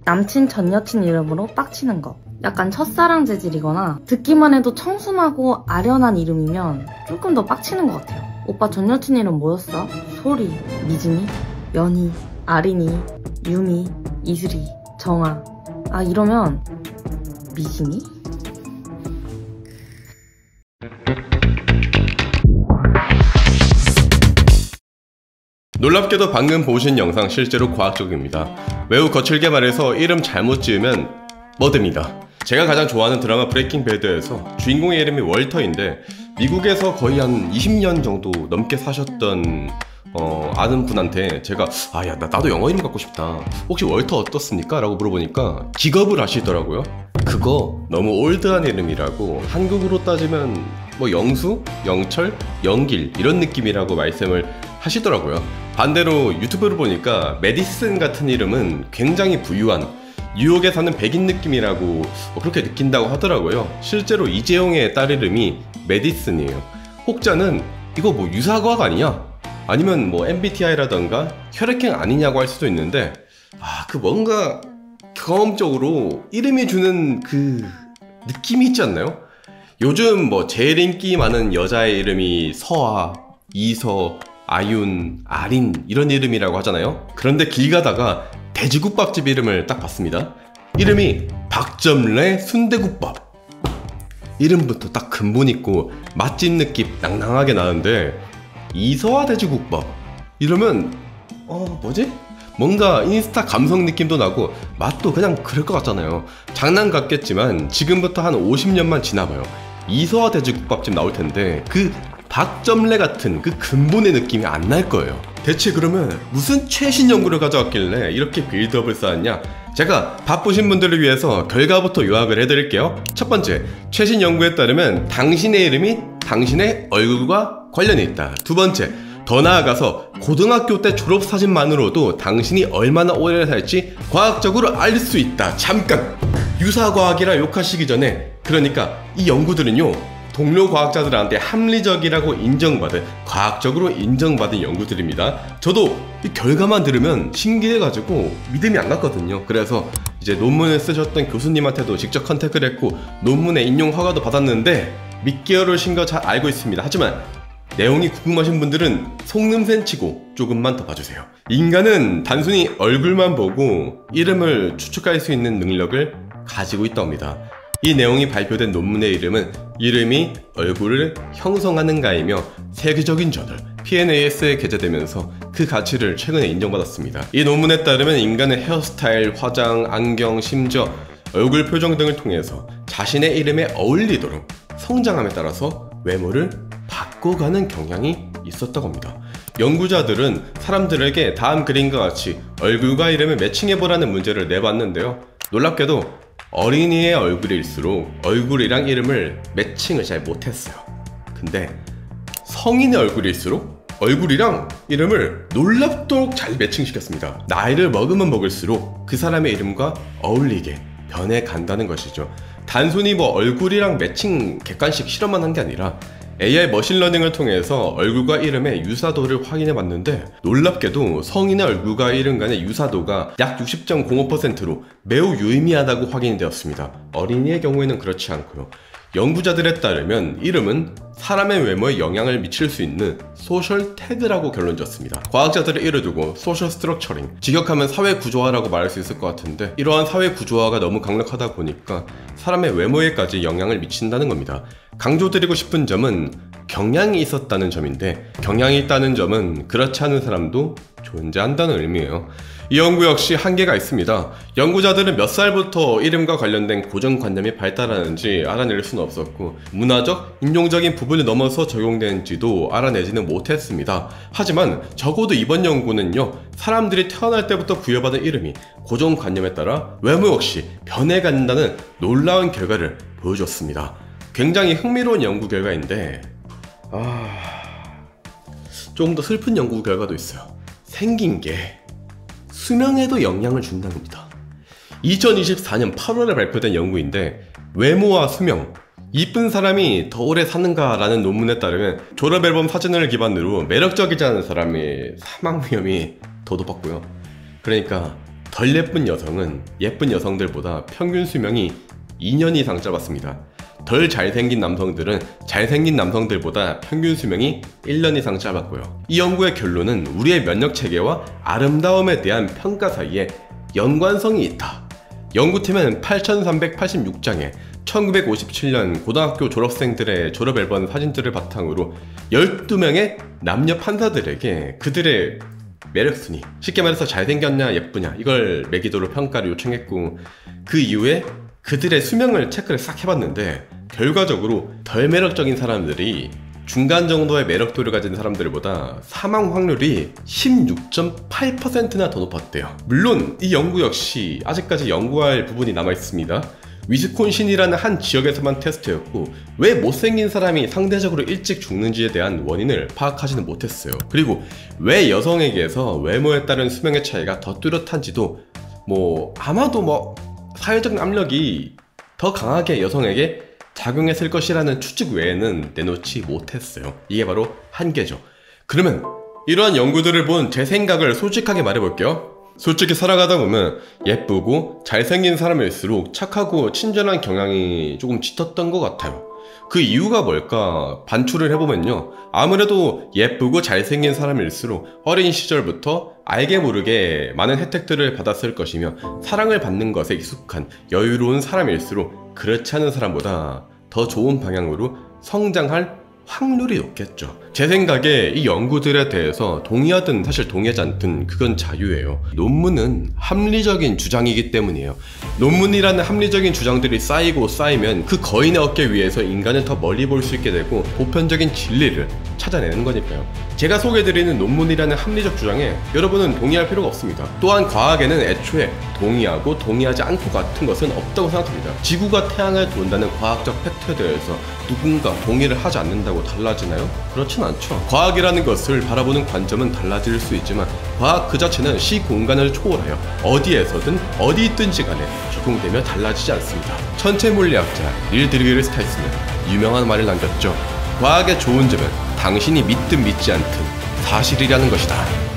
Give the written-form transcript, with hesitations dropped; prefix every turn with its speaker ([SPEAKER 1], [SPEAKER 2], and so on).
[SPEAKER 1] 남친 전 여친 이름으로 빡치는 거. 약간 첫사랑 재질이거나 듣기만 해도 청순하고 아련한 이름이면 조금 더 빡치는 것 같아요. 오빠 전 여친 이름 뭐였어? 소리, 미진이, 연희, 아린이, 유미, 이슬이, 정아. 아 이러면 미진이?
[SPEAKER 2] 놀랍게도 방금 보신 영상 실제로 과학적입니다. 매우 거칠게 말해서 이름 잘못 지으면 머드입니다. 제가 가장 좋아하는 드라마 브레이킹 배드에서 주인공의 이름이 월터인데 미국에서 거의 한 20년 정도 넘게 사셨던 아는 분한테 제가 나도 영어 이름 갖고 싶다. 혹시 월터 어떻습니까? 라고 물어보니까 기겁을 하시더라고요. 그거 너무 올드한 이름이라고, 한국으로 따지면 뭐 영수, 영철, 영길 이런 느낌이라고 말씀을 하시더라고요. 반대로 유튜브를 보니까 메디슨 같은 이름은 굉장히 부유한 뉴욕에 사는 백인 느낌이라고 그렇게 느낀다고 하더라고요. 실제로 이재용의 딸 이름이 메디슨이에요. 혹자는 이거 뭐 유사과학 아니냐? 아니면 뭐 MBTI라던가 혈액형 아니냐고 할 수도 있는데, 그 뭔가 경험적으로 이름이 주는 그 느낌이 있지 않나요? 요즘 뭐 제일 인기 많은 여자의 이름이 서아, 이서, 아윤, 아린 이런 이름이라고 하잖아요. 그런데 길 가다가 돼지국밥집 이름을 딱 봤습니다. 이름이 박점래 순대국밥. 이름부터 딱 근본 있고 맛집 느낌 낭낭하게 나는데 이서아 돼지국밥 이러면 뭐지? 뭔가 인스타 감성 느낌도 나고 맛도 그냥 그럴 것 같잖아요. 장난 같겠지만 지금부터 한 50년만 지나봐요. 이서아 돼지국밥집 나올 텐데 그 박점래 같은 그 근본의 느낌이 안 날 거예요. 대체 그러면 무슨 최신 연구를 가져왔길래 이렇게 빌드업을 쌓았냐? 제가 바쁘신 분들을 위해서 결과부터 요약을 해드릴게요. 첫 번째, 최신 연구에 따르면 당신의 이름이 당신의 얼굴과 관련이 있다. 두 번째, 더 나아가서 고등학교 때 졸업사진만으로도 당신이 얼마나 오래 살지 과학적으로 알 수 있다. 잠깐! 유사과학이라 욕하시기 전에, 그러니까 이 연구들은요 동료 과학자들한테 합리적이라고 인정받은, 과학적으로 인정받은 연구들입니다. 저도 이 결과만 들으면 신기해가지고 믿음이 안 갔거든요. 그래서 이제 논문을 쓰셨던 교수님한테도 직접 컨택을 했고 논문의 인용 허가도 받았는데 믿기 어려우신 거 잘 알고 있습니다. 하지만 내용이 궁금하신 분들은 속눈썹 치고 조금만 더 봐주세요. 인간은 단순히 얼굴만 보고 이름을 추측할 수 있는 능력을 가지고 있답니다. 이 내용이 발표된 논문의 이름은 이름이 얼굴을 형성하는가이며 세계적인 저널 PNAS에 게재되면서 그 가치를 최근에 인정받았습니다. 이 논문에 따르면 인간은 헤어스타일, 화장, 안경, 심지어 얼굴 표정 등을 통해서 자신의 이름에 어울리도록 성장함에 따라서 외모를 바꿔가는 경향이 있었다고 합니다. 연구자들은 사람들에게 다음 그림과 같이 얼굴과 이름을 매칭해보라는 문제를 내봤는데요. 놀랍게도 어린이의 얼굴일수록 얼굴이랑 이름을 매칭을 잘 못했어요. 근데 성인의 얼굴일수록 얼굴이랑 이름을 놀랍도록 잘 매칭시켰습니다. 나이를 먹으면 먹을수록 그 사람의 이름과 어울리게 변해간다는 것이죠. 단순히 뭐 얼굴이랑 매칭 객관식 실험만 한 게 아니라 AI 머신러닝을 통해서 얼굴과 이름의 유사도를 확인해 봤는데 놀랍게도 성인의 얼굴과 이름 간의 유사도가 약 60.05%로 매우 유의미하다고 확인이 되었습니다. 어린이의 경우에는 그렇지 않고요. 연구자들에 따르면 이름은 사람의 외모에 영향을 미칠 수 있는 소셜 태그라고 결론 지었습니다. 과학자들의 이를 두고 소셜 스트럭처링, 직역하면 사회 구조화라고 말할 수 있을 것 같은데 이러한 사회 구조화가 너무 강력하다 보니까 사람의 외모에까지 영향을 미친다는 겁니다. 강조드리고 싶은 점은 경향이 있었다는 점인데, 경향이 있다는 점은 그렇지 않은 사람도 존재한다는 의미예요. 이 연구 역시 한계가 있습니다. 연구자들은 몇 살부터 이름과 관련된 고정관념이 발달하는지 알아낼 수는 없었고 문화적, 인종적인 부분을 넘어서 적용되는지도 알아내지는 못했습니다. 하지만 적어도 이번 연구는요, 사람들이 태어날 때부터 부여받은 이름이 고정관념에 따라 외모 역시 변해간다는 놀라운 결과를 보여줬습니다. 굉장히 흥미로운 연구 결과인데 조금 더 슬픈 연구 결과도 있어요. 생긴 게 수명에도 영향을 준다는 겁니다. 2024년 8월에 발표된 연구인데 외모와 수명, 이쁜 사람이 더 오래 사는가 라는 논문에 따르면 졸업앨범 사진을 기반으로 매력적이지 않은 사람의 사망 위험이 더 높았고요. 그러니까 덜 예쁜 여성은 예쁜 여성들보다 평균 수명이 2년 이상 짧았습니다. 덜 잘생긴 남성들은 잘생긴 남성들보다 평균 수명이 1년 이상 짧았고요. 이 연구의 결론은 우리의 면역체계와 아름다움에 대한 평가 사이에 연관성이 있다. 연구팀은 8,386장의 1957년 고등학교 졸업생들의 졸업 앨범 사진들을 바탕으로 12명의 남녀 판사들에게 그들의 매력순위, 쉽게 말해서 잘생겼냐 예쁘냐 이걸 매기도록 평가를 요청했고, 그 이후에 그들의 수명을 체크를 싹 해봤는데 결과적으로 덜 매력적인 사람들이 중간 정도의 매력도를 가진 사람들보다 사망 확률이 16.8%나 더 높았대요. 물론 이 연구 역시 아직까지 연구할 부분이 남아있습니다. 위스콘신이라는 한 지역에서만 테스트였고, 왜 못생긴 사람이 상대적으로 일찍 죽는지에 대한 원인을 파악하지는 못했어요. 그리고 왜 여성에게서 외모에 따른 수명의 차이가 더 뚜렷한지도 아마도 사회적 압력이 더 강하게 여성에게 작용했을 것이라는 추측 외에는 내놓지 못했어요. 이게 바로 한계죠. 그러면 이러한 연구들을 본 제 생각을 솔직하게 말해볼게요. 솔직히 살아가다 보면 예쁘고 잘생긴 사람일수록 착하고 친절한 경향이 조금 짙었던 것 같아요. 그 이유가 뭘까 반추를 해보면요, 아무래도 예쁘고 잘생긴 사람일수록 어린 시절부터 알게 모르게 많은 혜택들을 받았을 것이며, 사랑을 받는 것에 익숙한 여유로운 사람일수록 그렇지 않은 사람보다 더 좋은 방향으로 성장할 확률이 높겠죠. 제 생각에 이 연구들에 대해서 동의하든 사실 동의하지 않든 그건 자유예요. 논문은 합리적인 주장이기 때문이에요. 논문이라는 합리적인 주장들이 쌓이고 쌓이면 그 거인의 어깨 위에서 인간은 더 멀리 볼 수 있게 되고 보편적인 진리를 찾아내는 거니까요. 제가 소개해드리는 논문이라는 합리적 주장에 여러분은 동의할 필요가 없습니다. 또한 과학에는 애초에 동의하고 동의하지 않고 같은 것은 없다고 생각합니다. 지구가 태양을 돈다는 과학적 팩트에 대해서 누군가 동의를 하지 않는다고 달라지나요? 그렇진 않죠. 과학이라는 것을 바라보는 관점은 달라질 수 있지만 과학 그 자체는 시공간을 초월하여 어디에서든 어디 있든지 간에 적용되며 달라지지 않습니다. 천체 물리학자 닐 드리그스 타이슨은 유명한 말을 남겼죠. 과학의 좋은 점은 당신이 믿든 믿지 않든 사실이라는 것이다.